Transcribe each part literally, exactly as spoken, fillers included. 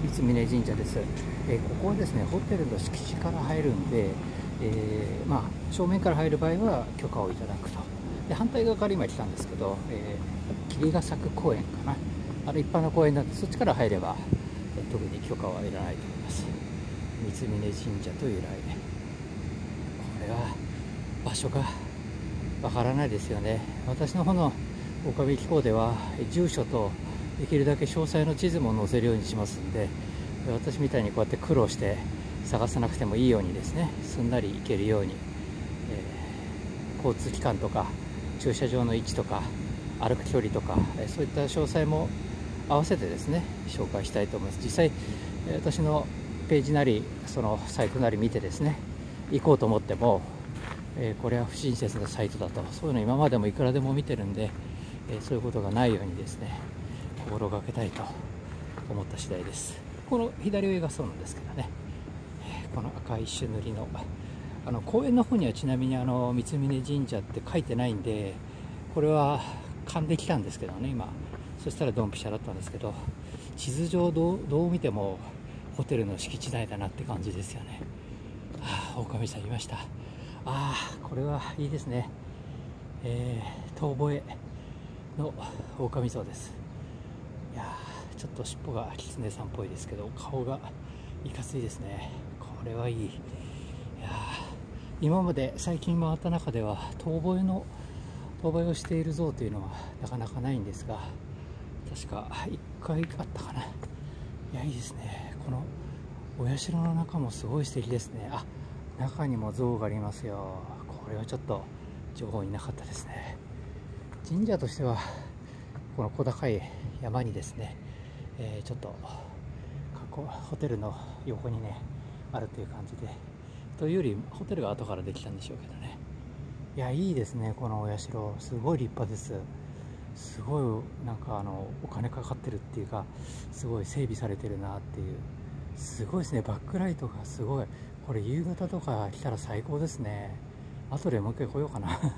三峯神社です。えー、ここはですねホテルの敷地から入るんで、えー、まあ正面から入る場合は許可をいただくと。で反対側から今来たんですけど、えー、霧ヶ作公園かな、あの一般の公園なんでそっちから入れば、えー、特に許可はいらないと思います。三峯神社という由来、これは場所がわからないですよね。私の方の狼機構では住所とできるだけ詳細の地図も載せるようにしますんで、私みたいにこうやって苦労して探さなくてもいいようにですね、すんなり行けるように、えー、交通機関とか駐車場の位置とか歩く距離とか、そういった詳細も合わせてですね紹介したいと思います。実際私のページなりそのサイトなり見てですね行こうと思っても、えー、これは不親切なサイトだと、そういうの今までもいくらでも見てるんで、えー、そういうことがないようにですね心がけたいと思った次第です。この左上がそうなんですけどね、この赤い石塗りのあの公園の方にはちなみにあの三峯神社って書いてないんで、これは勘できたんですけどね今。そしたらドンピシャだったんですけど、地図上どう、どう見てもホテルの敷地内だなって感じですよね。はあ、狼さんいました。ああ、これはいいですね。えー、遠吠えの狼像です。いやー、ちょっと尻尾が狐さんっぽいですけど顔がいかついですね。これはいい。いや今まで最近回った中では遠吠えの遠吠えをしている像というのはなかなかないんですが、確かいっかいあったかな。いや、いいですね。このお社の中もすごい素敵ですね。あ、中にも像がありますよ。これはちょっと情報になかったですね。神社としてはこの小高い山にですね、えー、ちょっとホテルの横にねあるという感じで、というよりホテルが後からできたんでしょうけどね。いや、いいですね。このお社すごい立派です。すごいなんかあのお金かかってるっていうか、すごい整備されてるなっていう、すごいですね。バックライトがすごい。これ夕方とか来たら最高ですね。後でもう一回来ようかなはい、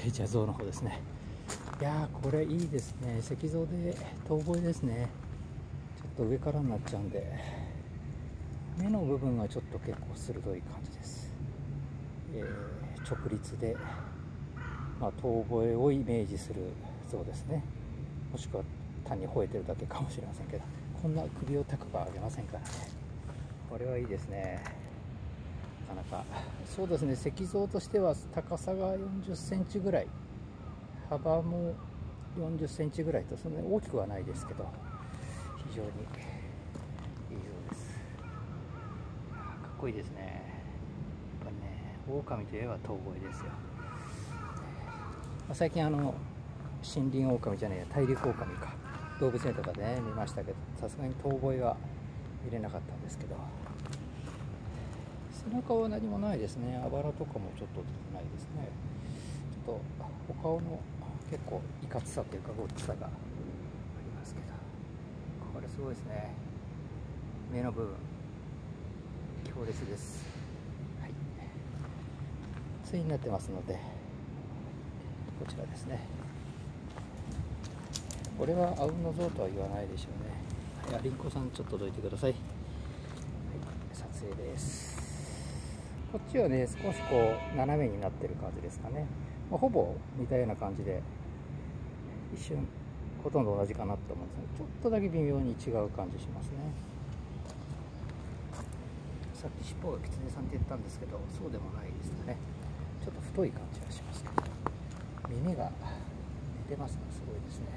じゃあ像の方ですね。いやー、これいいですね。石像で遠吠えですね。ちょっと上からになっちゃうんで、目の部分がちょっと結構鋭い感じです。えー、直立で、まあ、遠吠えをイメージする像ですね。もしくは単に吠えてるだけかもしれませんけど、こんな首を高く上げませんからね。これはいいですね。なかなかそうですね。石像としては高さがよんじゅっセンチぐらい、幅もよんじゅっセンチぐらいと、そんなに大きくはないですけど非常にいい像です。かっこいいですね。やっぱりね、狼といえば遠吠えですよ。最近あの森林狼じゃないや大陸狼か、動物園とかでね見ましたけど、さすがに遠吠えは見れなかったんですけど、背中は何もないですね。あばらとかもちょっとないですね。ちょっとお顔の結構いかつさというかごっつさがありますけど、これすごいですね。目の部分強烈です。はい、対になってますのでこちらですね。これはあうんの像とは言わないでしょうね。はい、りんこさんちょっとどいてください。はい、撮影です。こっちはね少しこう斜めになってる感じですかね。まあ、ほぼ似たような感じで一瞬ほとんど同じかなと思うんですけど、ちょっとだけ微妙に違う感じしますね。さっき尻尾がキツネさんって言ったんですけど、そうでもないですかね。ちょっと太い感じがしますけど、耳が寝てますがすごいですね。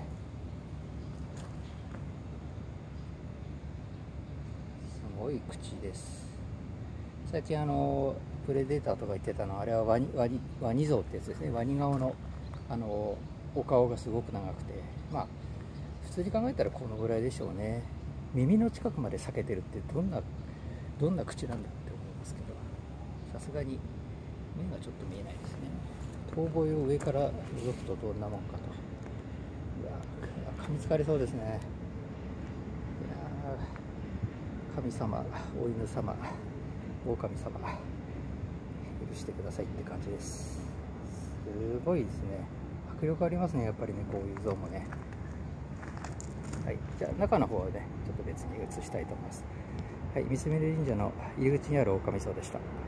すごい口です。最近あのプレデーターとか言ってたのは、あれはワニワニワニ像ってやつですね。ワニ顔のあのお顔がすごく長くて、まあ普通に考えたらこのぐらいでしょうね。耳の近くまで裂けてるってどんなどんな口なんだって思いますけど、さすがに目がちょっと見えないですね。遠吠えを上から覗くとどんなもんかと。いやー、噛みつかれそうですね。いやー、神様、お犬様、狼様、許してくださいって感じです。すごいですね。迫力ありますね、やっぱりね、こういう像もね。はい、じゃあ中の方はね、ちょっと別に移したいと思います。はい、三峯神社の入り口にある狼荘でした。